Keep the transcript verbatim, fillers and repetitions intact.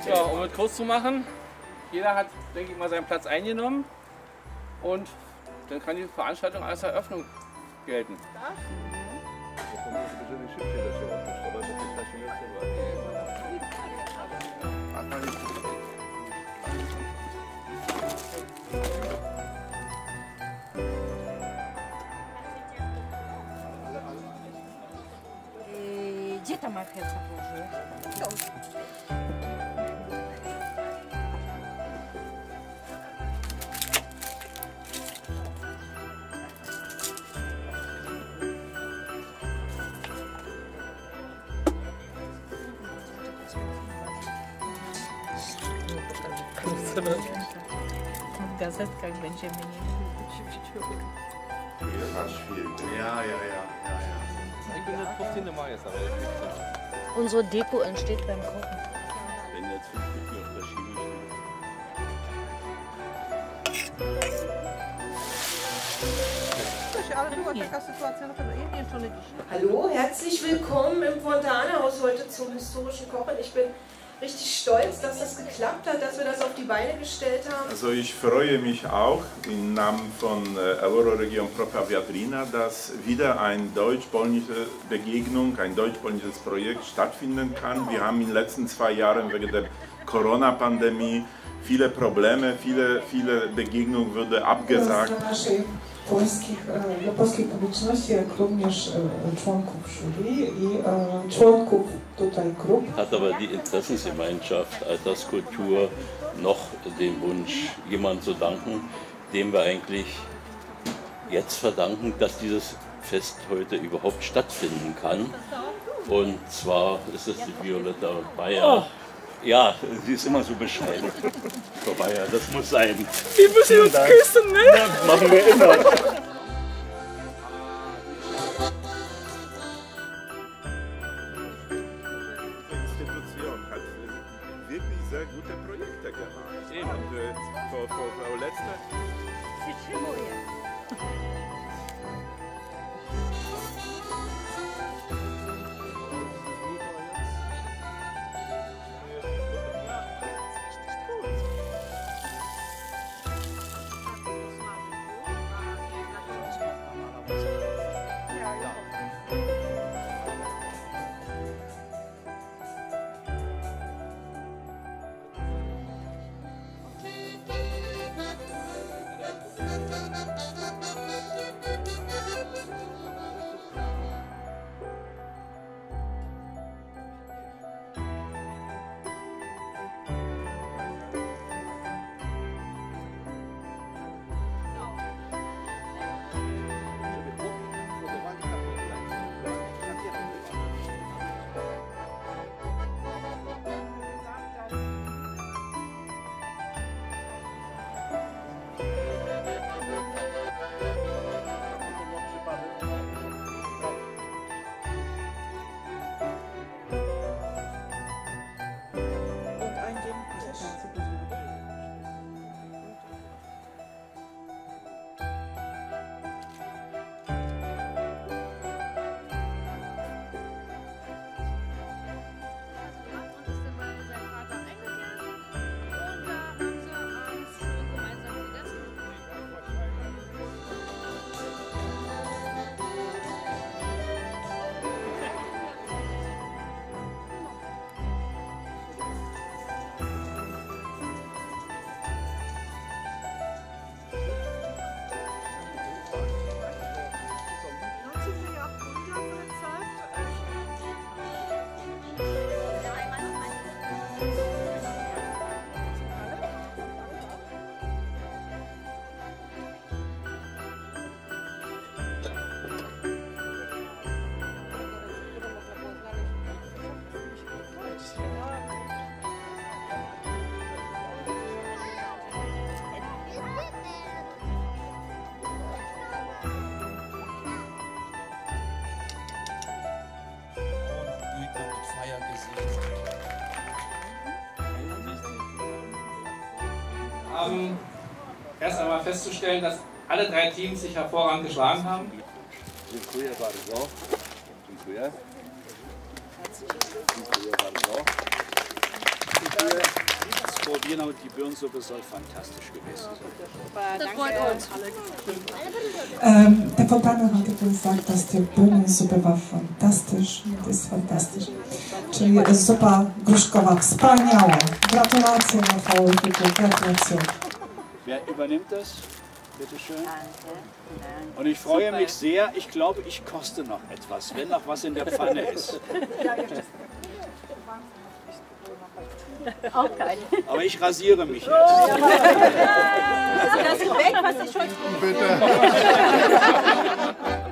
Ja, um es kurz zu machen, jeder hat, denke ich mal, seinen Platz eingenommen und dann kann die Veranstaltung als Eröffnung gelten. Gdzie ta marchewka położyłeś? W gazetkach będziemy nie Ja, ja, ja, ja, ja. Ich bin der fünfzehnte Mai jetzt, aber ich Unsere Deko entsteht beim Kochen. bin jetzt fünf Minuten auf der Schiene. Hallo, herzlich willkommen im Fontane-Haus heute zum historischen Kochen. Ich bin richtig stolz, dass das geklappt hat, dass wir das auf die Beine gestellt haben. Also ich freue mich auch im Namen von äh, Euroregion Propria Viadrina, dass wieder eine deutsch-polnische Begegnung, ein deutsch-polnisches Projekt stattfinden kann. Wir haben in den letzten zwei Jahren wegen der Corona-Pandemie viele Probleme, viele, viele Begegnungen wurden abgesagt. Polskich, dla polskiej publiczności, jak również członków jury i członków tutaj grup. Hat aber die Interessensgemeinschaft Alterskultur noch den Wunsch, jemandem zu danken, dem wir eigentlich jetzt verdanken, dass dieses Fest heute überhaupt stattfinden kann. Und zwar ist es die Violetta Bayer. Oh. Ja, sie ist immer so bescheiden. Frau Bayer, das muss sein. Wir müssen uns küssen, ne? Ja, machen wir immer. Die Institution hat wirklich sehr gute Projekte gemacht. Und äh, Frau, Frau, Frau Letzter. haben erst einmal festzustellen, dass alle drei Teams sich hervorragend geschlagen haben. Dziękuję bardzo. Dziękuję. Dziękuję bardzo. Frau Wiener und die Birnensuppe soll fantastisch gewesen sein. Das freut uns. Ähm, der Fontana hatte gesagt, dass die Birnensuppe war fantastisch. Das ist fantastisch. Czyli zupa gruszkowa wspaniała. Gratulacje, Rafał. Gratulacje. Wer übernimmt das? Bitte schön. Und ich freue mich sehr. Ich glaube, ich koste noch etwas, wenn noch was in der Pfanne ist. Auch geil. Aber ich rasiere mich jetzt. Lass es weg, was ich schon... Bitte.